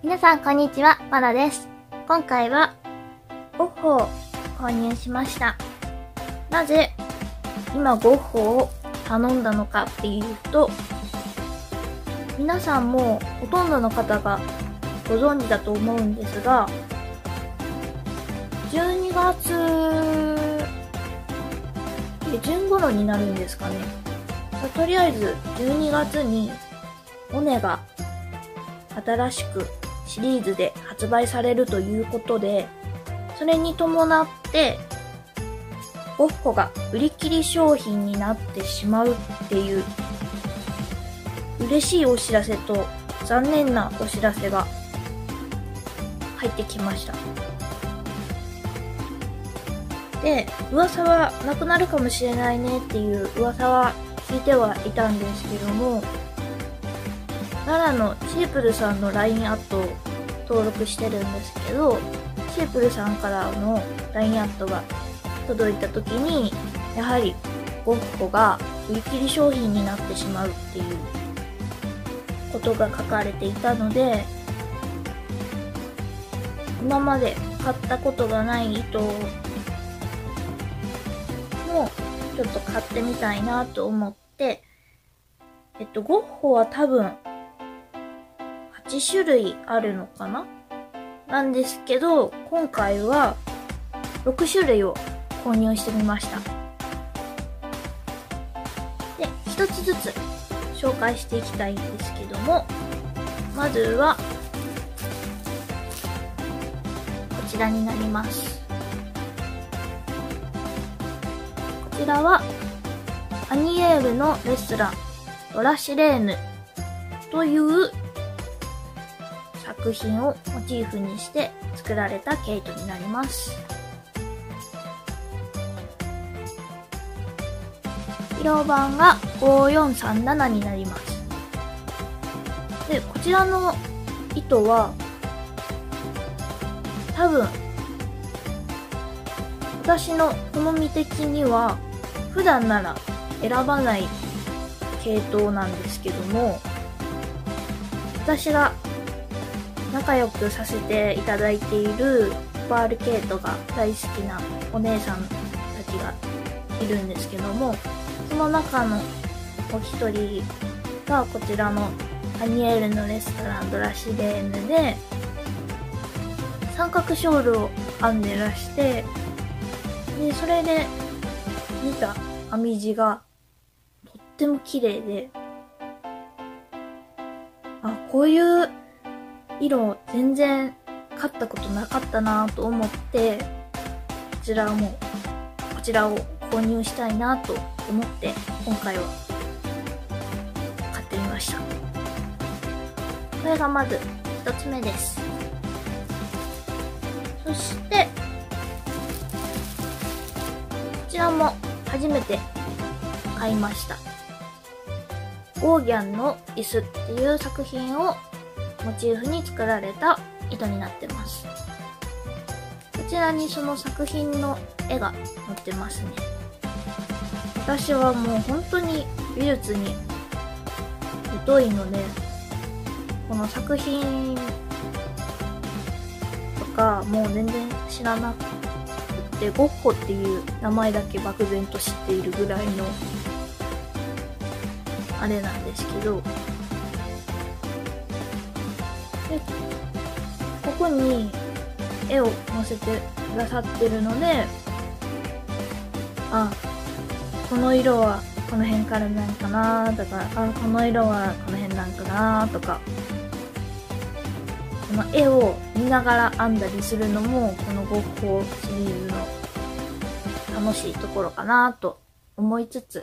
皆さんこんにちは、まなです。今回はゴッホを購入しました。なぜ今ゴッホを頼んだのかっていうと、皆さんもほとんどの方がご存知だと思うんですが、12月下旬頃になるんですかね。とりあえず12月にモネが新しくシリーズで発売されるということで、それに伴ってゴッホが売り切り商品になってしまうっていう嬉しいお知らせと残念なお知らせが入ってきました。で、噂はなくなるかもしれないねっていう噂は聞いてはいたんですけども、奈良のシープルさんの LINE アットを登録してるんですけど、シープルさんからの LINE アットが届いた時に、やはりゴッホが売り切り商品になってしまうっていうことが書かれていたので、今まで買ったことがない糸もちょっと買ってみたいなと思って、ゴッホは多分8種類あるのかななんですけど、今回は6種類を購入してみました。で、一つずつ紹介していきたいんですけども、まずはこちらになります。こちらはアニエールのレストランドラシレーヌという作品をモチーフにして作られたケイトになります。色番が5437になります。で、こちらの糸は多分私の好み的には普段なら選ばない系統なんですけども、私が仲良くさせていただいているパールケイトが大好きなお姉さんたちがいるんですけども、その中のお一人がこちらのアニエールのレストランドラシレーヌで三角ショールを編んでらして、でそれで見た編み地がとっても綺麗で、こういう色全然買ったことなかったなと思って、こちらを購入したいなと思って今回は買ってみました。これがまず一つ目です。そしてこちらも初めて買いました。オーギャンの椅子っていう作品をモチーフに作られた糸になってます。こちらにその作品の絵が載ってますね。私はもう本当に美術に疎いので、この作品とかもう全然知らなくて、ゴッホっていう名前だけ漠然と知っているぐらいのあれなんですけど、でここに絵を載せてくださってるので、この色はこの辺からなんかなとか、この色はこの辺なんかなとか、この絵を見ながら編んだりするのもこのゴッホシリーズの楽しいところかなと思いつつ、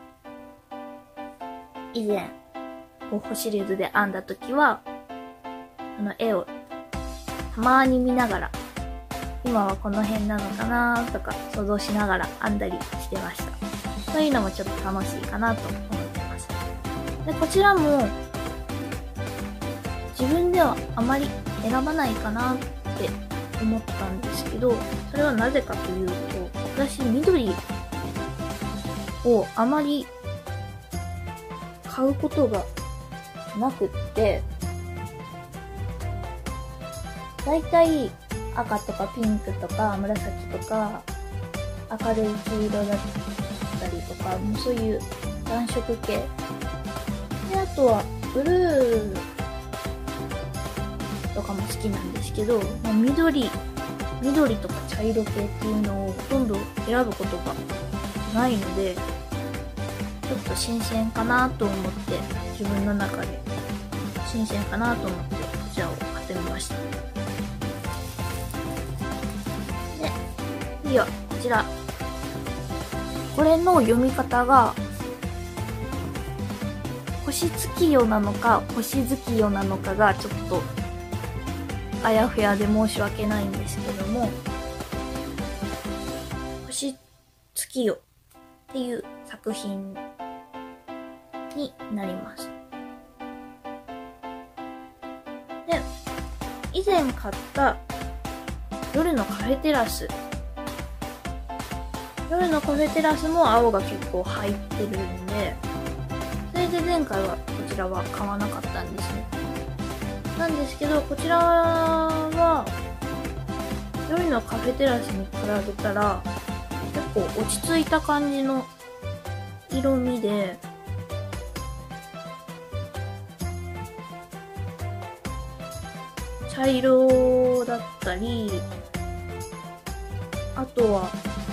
以前ゴッホシリーズで編んだ時はこの絵をたまに見ながら、今はこの辺なのかなとか想像しながら編んだりしてました。そういうのもちょっと楽しいかなと思ってます。で、こちらも自分ではあまり選ばないかなって思ったんですけど、それはなぜかというと、私緑をあまり買うことがなくって、 だいたい赤とかピンクとか紫とか明るい黄色だったりとか、もうそういう暖色系で、あとはブルーとかも好きなんですけど、まあ、緑とか茶色系っていうのをほとんど選ぶことがないので、ちょっと新鮮かなと思って、自分の中で新鮮かなと思ってこちらを買ってみました。で、次はこちら。これの読み方が星月夜なのか星月夜なのかがちょっとあやふやで申し訳ないんですけども、星月夜っていう作品になります。で、以前買った夜のカフェテラスも青が結構入ってるんで、それで前回はこちらは買わなかったんですね。なんですけど、こちらは夜のカフェテラスに比べたら結構落ち着いた感じの色味で、茶色だったり、あとは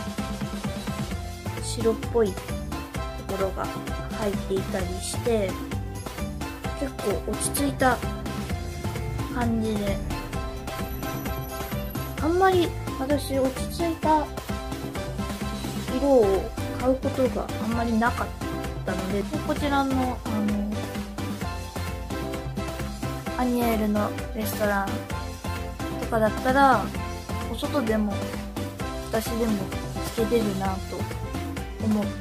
白っぽいところが入っていたりして、結構落ち着いた感じで、あんまり私落ち着いた色を買うことがあんまりなかったので、こちらのアニエールのレストランとかだったら、お外でも私でもつけてるなと思って、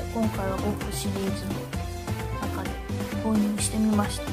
今回はゴッホシリーズの中で購入してみました。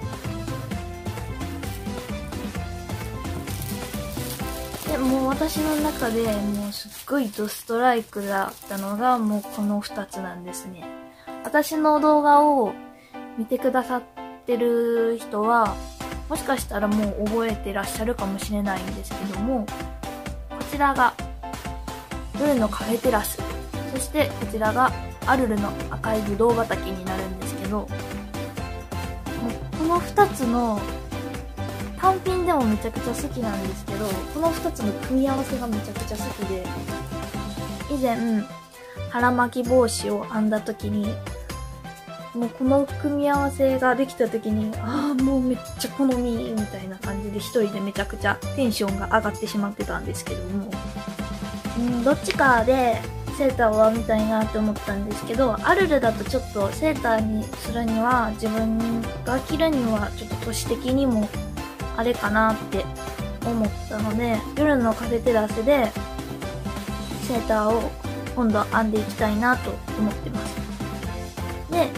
でもう私の中でもうすっごいドストライクだったのがもうこの2つなんですね。私の動画を見てくださってる人はもしかしたらもう覚えてらっしゃるかもしれないんですけども、こちらが夜のカフェテラス、そしてこちらがアルルの赤いブドウ畑になるんですけど、もうこの2つの単品でもめちゃくちゃ好きなんですけど、この2つの組み合わせがめちゃくちゃ好きで、以前腹巻き帽子を編んだ時に、もうこの組み合わせができた時に、もうめっちゃ好みみたいな感じで一人でめちゃくちゃテンションが上がってしまってたんですけども、どっちかでセーターを編みたいなって思ったんですけど、アルルだとちょっとセーターにするには自分が着るにはちょっと年的にもあれかなって思ったので、夜のカフェテラスでセーターを今度編んでいきたいなと思ってます。で、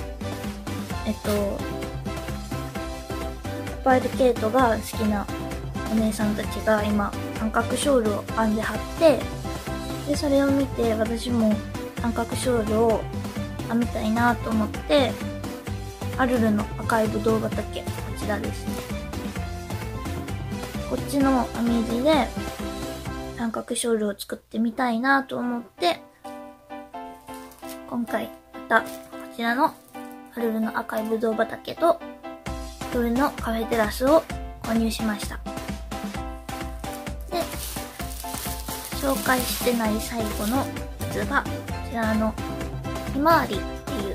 パイルケイトが好きなお姉さんたちが今三角ショールを編んで貼って、でそれを見て私も三角ショールを編みたいなと思って、アルルの赤いブドウ畑、こちらですね、こっちの編み地で三角ショールを作ってみたいなと思って、今回またこちらのアルルの赤いブドウ畑と夜のカフェテラスを購入しました。で、紹介してない最後のやつがこちらのひまわりっていう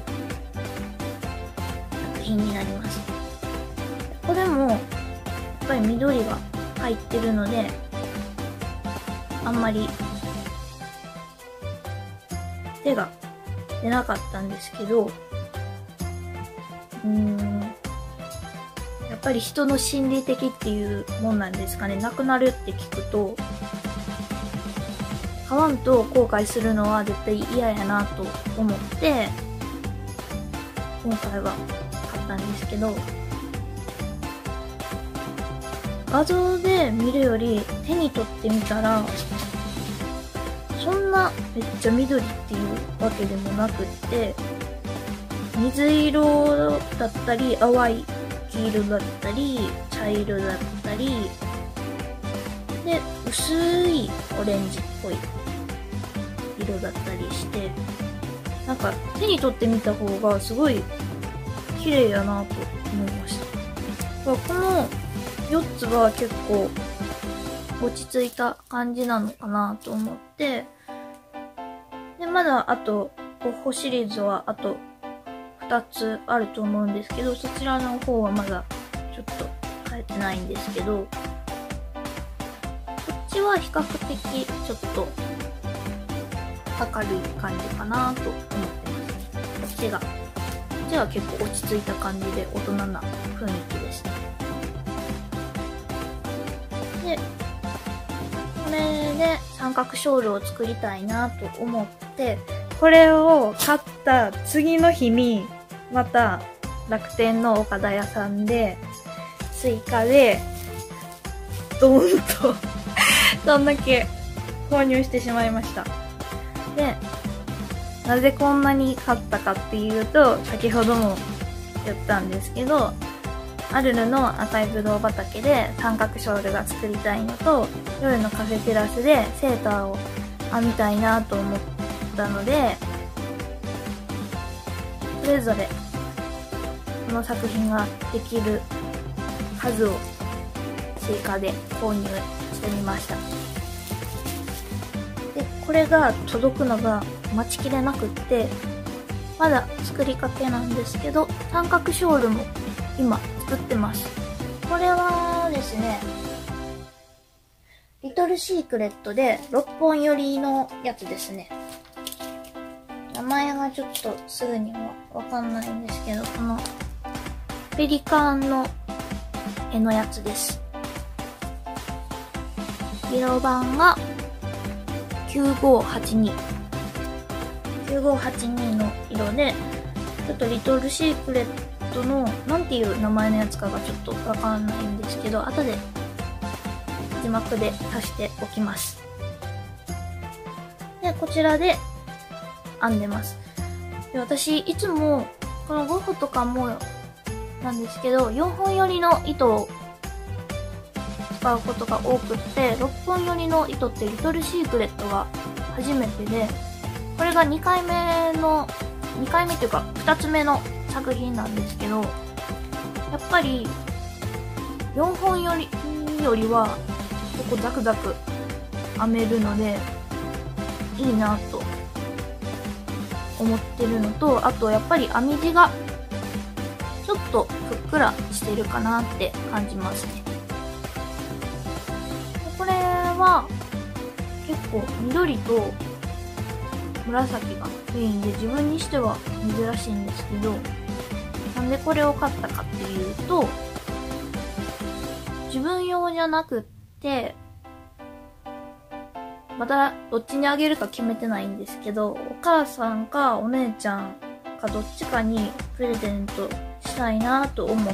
作品になります。これもやっぱり緑が入ってるので、あんまり手が出なかったんですけど、やっぱり人の心理的っていうもんなんですかね。なくなるって聞くと、買わんと後悔するのは絶対嫌やなと思って今回は買ったんですけど、画像で見るより手に取ってみたらそんなめっちゃ緑っていうわけでもなくって、水色だったり淡い黄色だったり茶色だったりで、薄いオレンジっぽい色だったりして、なんか手に取ってみた方がすごい綺麗やなと思いました。この4つは結構落ち着いた感じなのかなと思って、で、まだあと、ゴッホシリーズはあと2つあると思うんですけど、そちらの方はまだちょっと変えてないんですけど、こっちは比較的ちょっと明るい感じかなと思ってますね。こっちは結構落ち着いた感じで大人な雰囲気でした。で、これで三角ショールを作りたいなと思って、これを買った次の日に、また楽天の岡田屋さんで、追加で、ドーンと、そんだけ購入してしまいました。で、なぜこんなに買ったかっていうと、先ほども言ったんですけど、アルルの赤いぶどう畑で三角ショールが作りたいのと、夜のカフェテラスでセーターを編みたいなと思ったので、それぞれこの作品ができる数を追加で購入してみました。で、これが届くのが待ちきれなくって、まだ作りかけなんですけど、三角ショールも今作ってます。これはですね、リトルシークレットで6本寄りのやつですね。名前がちょっとすぐにはわかんないんですけど、このペリカンの絵のやつです。色番が9582。9582の色で、ちょっとリトルシークレットのなんていう名前のやつかがちょっとわかんないんですけど、後で字幕で足しておきます。で、こちらで編んでます。で、私いつもこのゴッホとかもなんですけど、4本寄りの糸を使うことが多くって、6本寄りの糸ってリトルシークレットが初めてで、これが2回目っていうか2つ目の作品なんですけど、やっぱり4本よりは結構ザクザク編めるのでいいなと思ってるのと、あとやっぱり編み地がちょっとふっくらしてるかなって感じますね。これは結構緑と紫がメインで、自分にしては珍しいんですけど、なんでこれを買ったかっていうと、自分用じゃなくって、まだどっちにあげるか決めてないんですけど、お母さんかお姉ちゃんかどっちかにプレゼントしたいなと思って、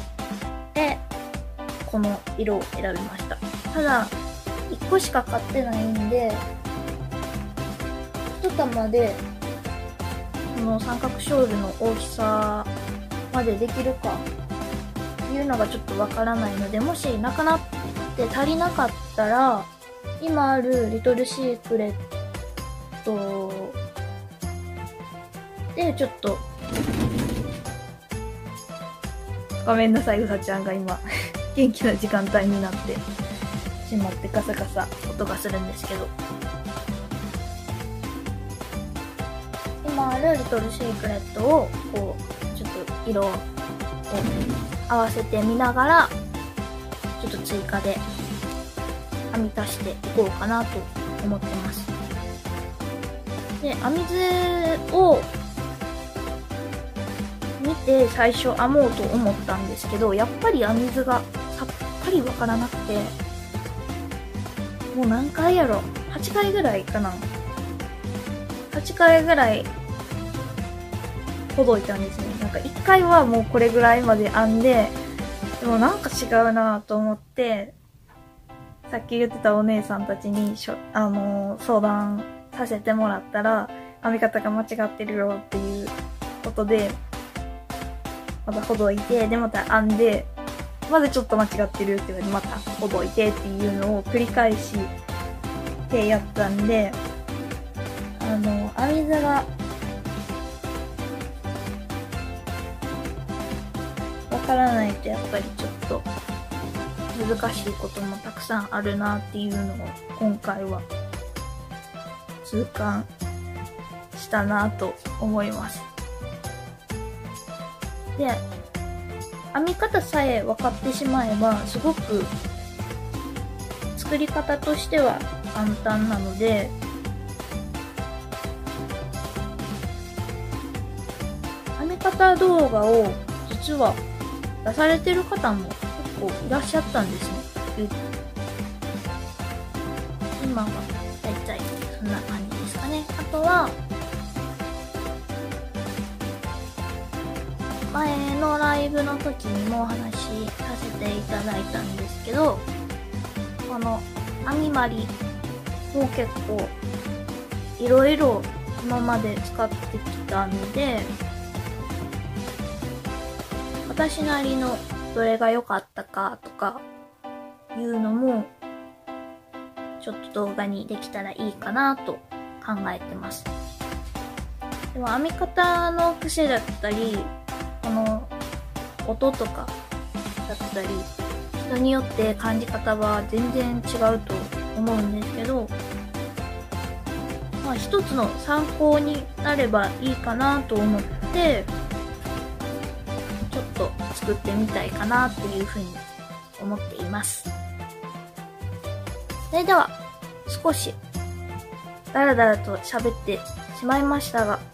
この色を選びました。ただ、1個しか買ってないんで、1玉でこの三角ショールの大きさまでできるかっていうのがちょっとわからないので、もしなくなって足りなかったら、今あるリトルシークレットでちょっと、ごめんなさい、うさちゃんが今元気な時間帯になってしまってカサカサ音がするんですけど、今あるリトルシークレットをこうちょっと色を合わせてみながら、ちょっと追加で編み足していこうかなと思ってます。で、編み図を見て最初編もうと思ったんですけど、やっぱり編み図がさっぱりわからなくて、もう何回やろ、8回ぐらいかな、8回ぐらいほどいたんですね。なんか1回はもうこれぐらいまで編んで、でもなんか違うなと思って、さっき言ってたお姉さんたちに相談させてもらったら、編み方が間違ってるよっていうことで、またほどいて、でまた編んで、 まずちょっと間違ってるって言われて、また覚えてっていうのを繰り返してやったんで、編み図がわからないとやっぱりちょっと難しいこともたくさんあるなっていうのを今回は痛感したなと思います。で、編み方さえ分かってしまえばすごく作り方としては簡単なので、編み方動画を実は出されてる方も結構いらっしゃったんですね。今はだいたいそんな感じですかね。あとは前のライブの時にもお話しさせていただいたんですけど、この編み針も結構いろいろ今まで使ってきたんで、私なりのどれが良かったかとかいうのもちょっと動画にできたらいいかなと考えてます。でも編み方の癖だったり、この音とかだったり、人によって感じ方は全然違うと思うんですけど、一つの参考になればいいかなと思ってちょっと作ってみたいかなっていうふうに思っています。それでは少しダラダラと喋ってしまいましたが、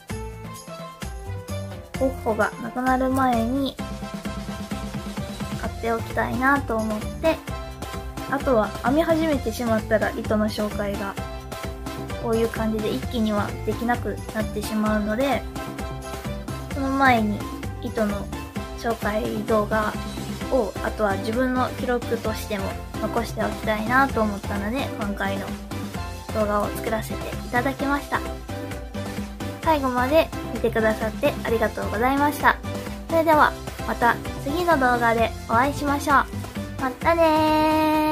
ゴッホが亡くなる前に買っておきたいなと思って、あとは編み始めてしまったら糸の紹介がこういう感じで一気にはできなくなってしまうので、その前に糸の紹介動画を、あとは自分の記録としても残しておきたいなと思ったので、今回の動画を作らせていただきました。最後まで見てくださってありがとうございました。それではまた次の動画でお会いしましょう。またねー。